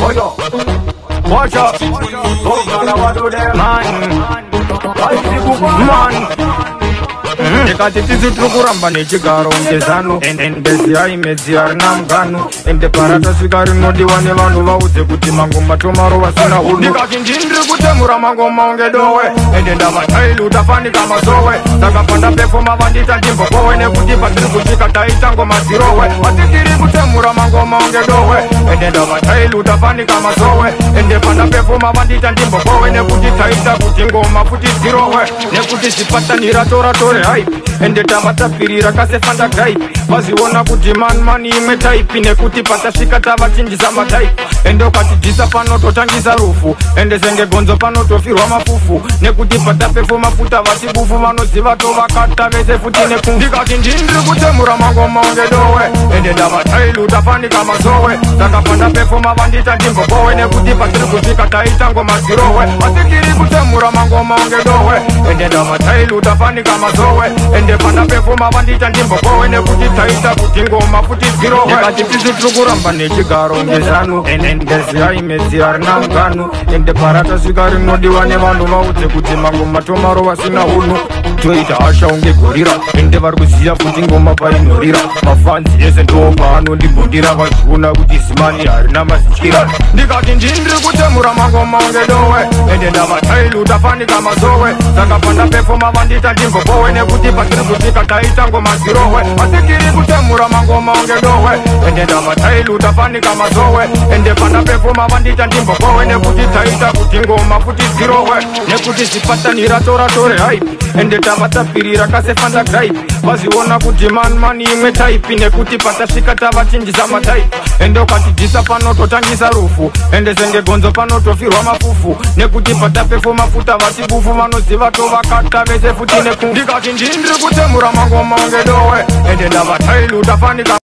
Oyo, watch out. Go gonna what do them, man. Ekati tizu tukuramba nechigaro ngezano Endezi haimedzi harina mugano Ende parata svikari nodiwa nevanhu vaudze kuti mangoma tomaro vasina hunu Ndikati ndindiri kutemura mangoma unge dowe Ende ndavataili utafanika mazowe Saka panda pefoma vandita ndimbokowe Nekuti patiri kusvika taita ngoma zirowe Atitiri kutemura mangoma unge dowe Ende ndavataili utafanika mazowe Ende panda pefoma vandita ndimbokowe Nekuti taita kuti ngoma futi zirowe Nekuti zipatanira tora tore hype Ende tavatapirira kasefanda gripe vaziona kuti mani imwe type nekuti patasvika tavachinjisa matype ende ukatijisa panototangisa rufu ende senge gonzo panotofirwa mafufu nekuti patapefo mafuta vatibufu vanoziva tovakata vese futi ndikati ndindiri kutemura mangoma unge dowe ende ndavataili utafanika mazowe saka pandapefo mavandita ndimbokowe nekuti patiri kusvika taita ngoma zirowe atikiri kutemura mangoma unge dowe ende ndavataili utafanika mazowe ende panda pefoma vandita ndimbokowe nekuti taita kuti ngoma futi zirowe Ekati tisu tukuramba nechigaro ngezano Endezi haimedzi harina mugano Ende parata svika rinodiwa nevanhu vaudze kuti mangoma tomaro vasina hunu Toita hasha unge gorira Ende vari kuziya futi ngoma painorira Mafanzi ese ndo paanondibhodira vachiona kuti zimani harina mazityira Ndikati ndindiri kutemura mangoma unge dowe Ende ndavataili utafanika mazowe Saka panda pefoma vandita ndimbokowe nekuti patiri kusvika taita ngoma zirowe atikiri kutemura mangoma unge dowe ende ndavataili utafanika mazowe ende panda pefoma vandita ndimbokowe nekuti taita kuti ngoma futi zirowe nekuti zipatanira tora tore hype ende tavatapirira kasefanda gripe vaziona kuti mani imwe type nekuti patasvika tavachinjisa matype ende ukatijisa panototangisa rufu ende senge gonzo panotofirwa mafufu nekuti patapefo mafuta vatibufu vanoziva tovakata vese futi ndikati ndindiri kutemura mangoma unge dowe ende ndavataili utafanika